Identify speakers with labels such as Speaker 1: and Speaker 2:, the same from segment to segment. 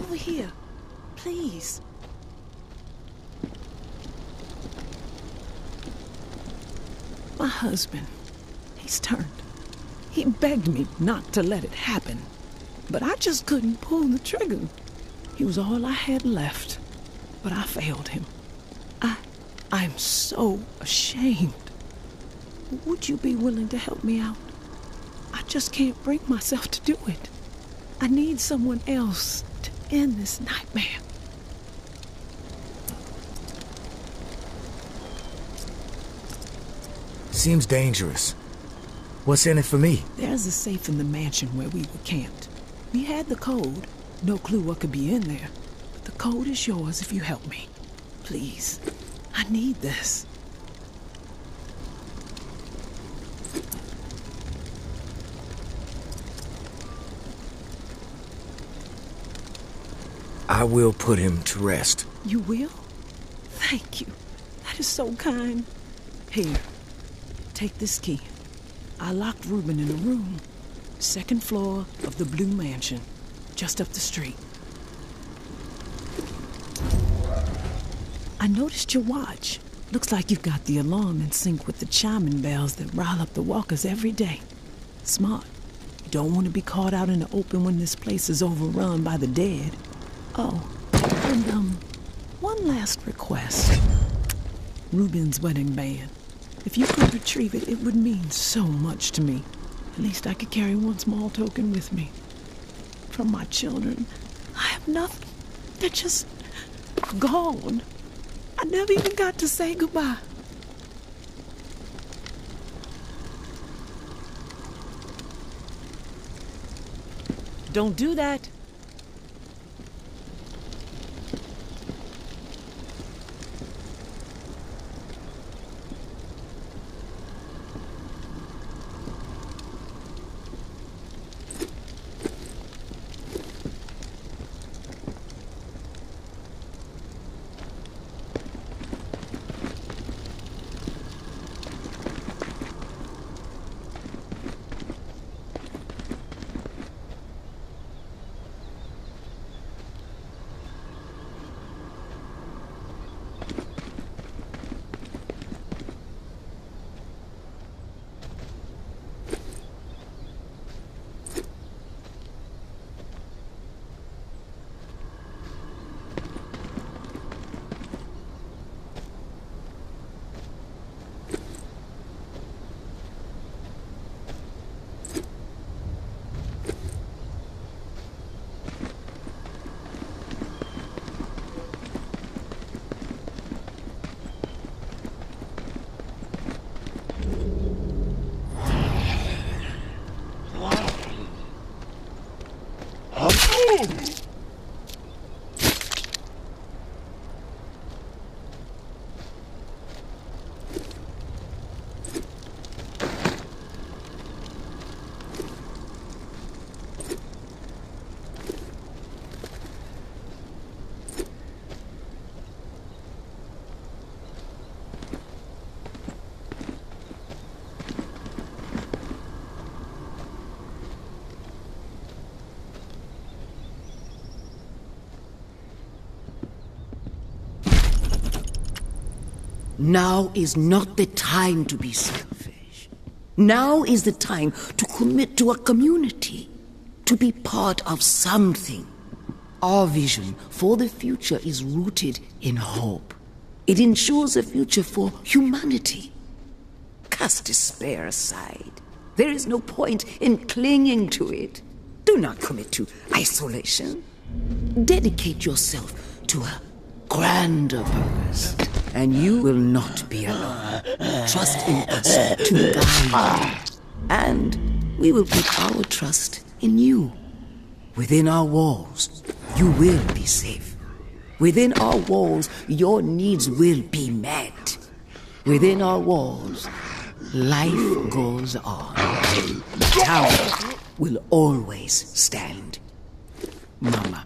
Speaker 1: over here. Please. My husband, he's turned. He begged me not to let it happen, but I just couldn't pull the trigger. He was all I had left, but I failed him. I'm so ashamed. Would you be willing to help me out? I just can't bring myself to do it. I need someone else to end this nightmare.
Speaker 2: Seems dangerous. What's in it for me?
Speaker 1: There's a safe in the mansion where we were camped. We had the code. No clue what could be in there. But the code is yours if you help me. Please. I need this.
Speaker 2: I will put him to rest.
Speaker 1: You will? Thank you. That is so kind. Here, take this key. I locked Reuben in a room. Second floor of the Blue Mansion, just up the street. I noticed your watch. Looks like you've got the alarm in sync with the chiming bells that rile up the walkers every day. Smart. You don't want to be caught out in the open when this place is overrun by the dead. Oh, and one last request. Reuben's wedding band. If you could retrieve it, it would mean so much to me. At least I could carry one small token with me. From my children, I have nothing. They're just gone. I never even got to say goodbye. Don't do that.
Speaker 3: Now is not the time to be selfish. Now is the time to commit to a community, to be part of something. Our vision for the future is rooted in hope. It ensures a future for humanity. Cast despair aside. There is no point in clinging to it. Do not commit to isolation. Dedicate yourself to a grander purpose, and you will not be alone. Trust in us to guide you, and we will put our trust in you. Within our walls, you will be safe. Within our walls, your needs will be met. Within our walls, life goes on. Tower will always stand. Mama.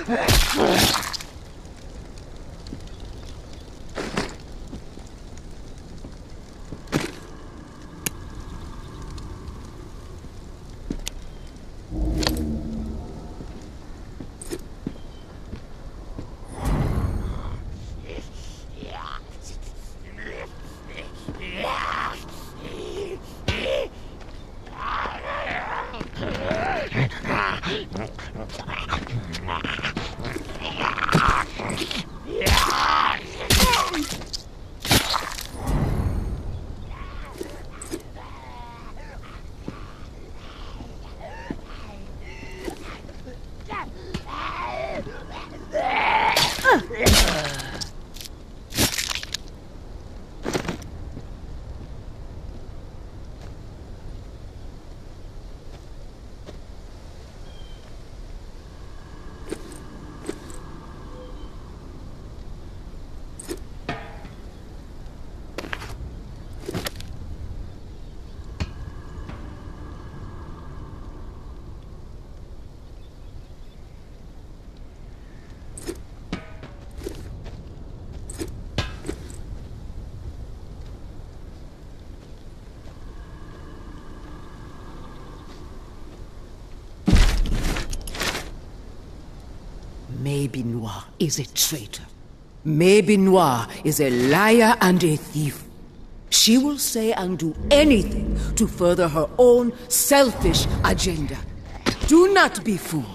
Speaker 3: Maybenoir is a traitor. Maybenoir is a liar and a thief. She will say and do anything to further her own selfish agenda. Do not be fooled.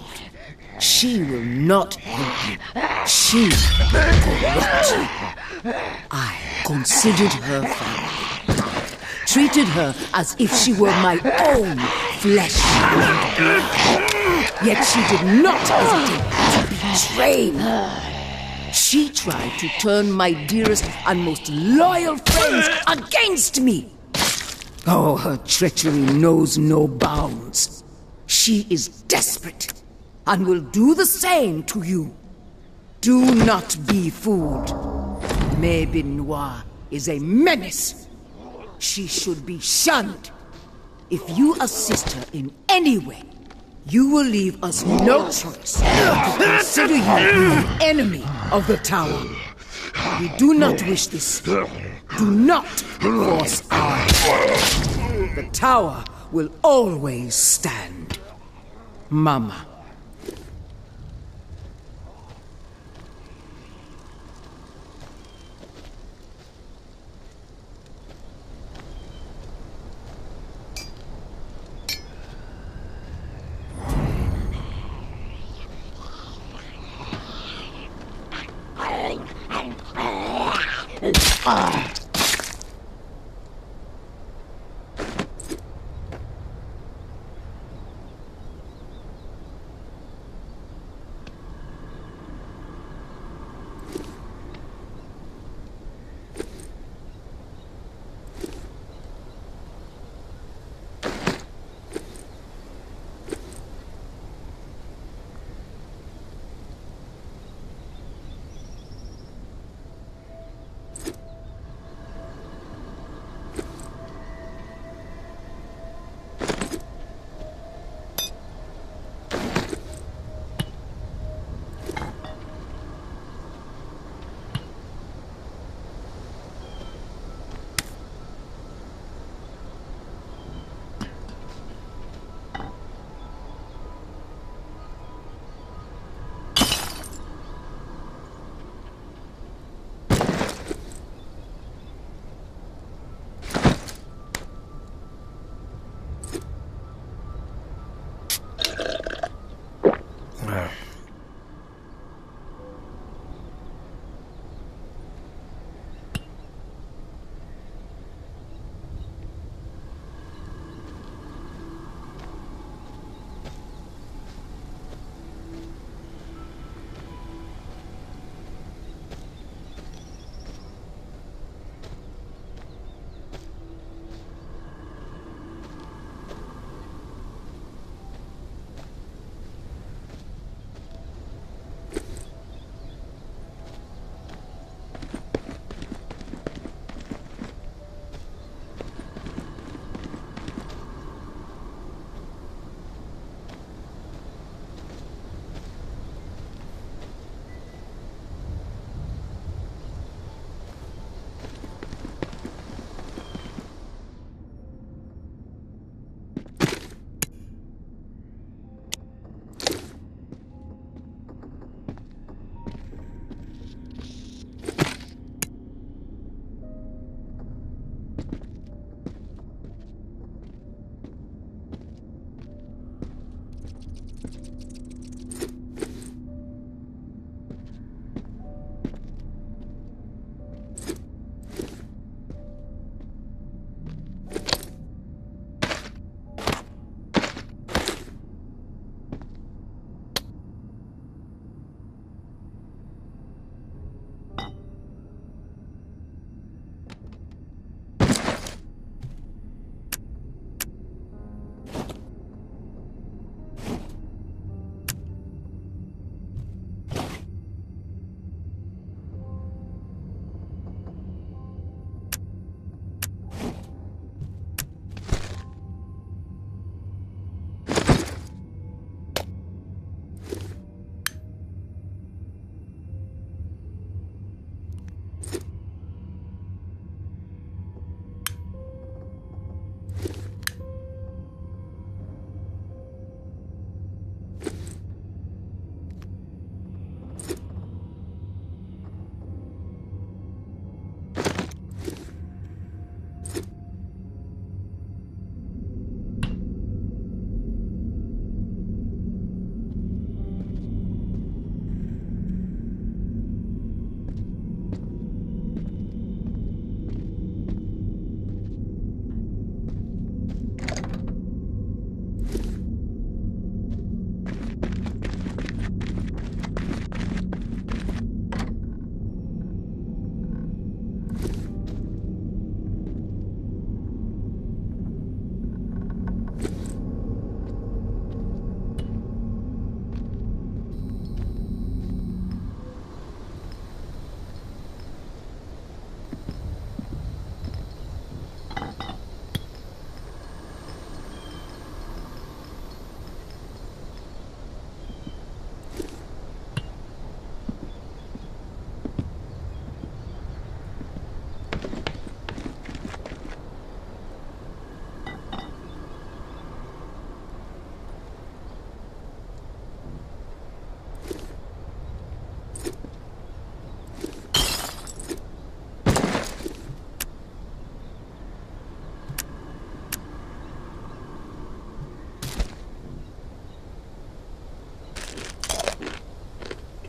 Speaker 3: She will not help you. She will corrupt you. I considered her family. Treated her as if she were my own flesh and blood. Yet she did not hesitate to betray me. She tried to turn my dearest and most loyal friends against me. Oh, her treachery knows no bounds. She is desperate and will do the same to you. Do not be fooled. Maybenoir is a menace. She should be shunned. If you assist her in any way, you will leave us no choice but to consider you the enemy of the tower. We do not wish this. Do not force our hand. The tower will always stand. Mama.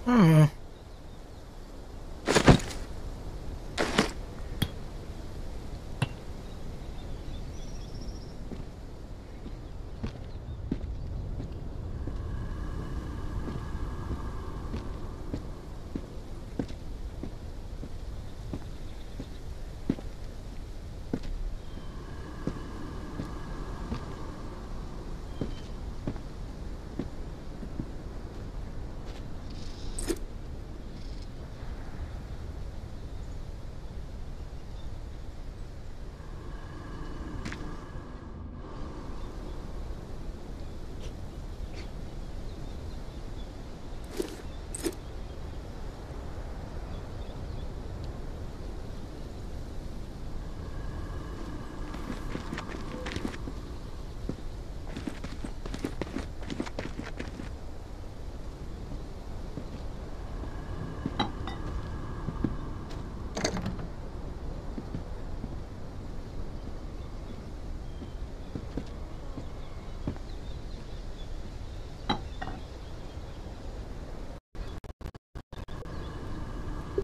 Speaker 2: Hmm.